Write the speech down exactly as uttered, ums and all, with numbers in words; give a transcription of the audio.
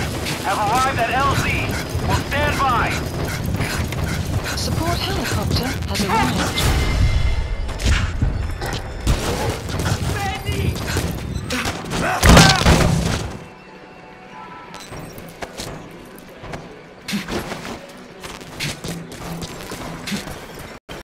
have arrived at L Z. Will stand by. Support helicopter has arrived.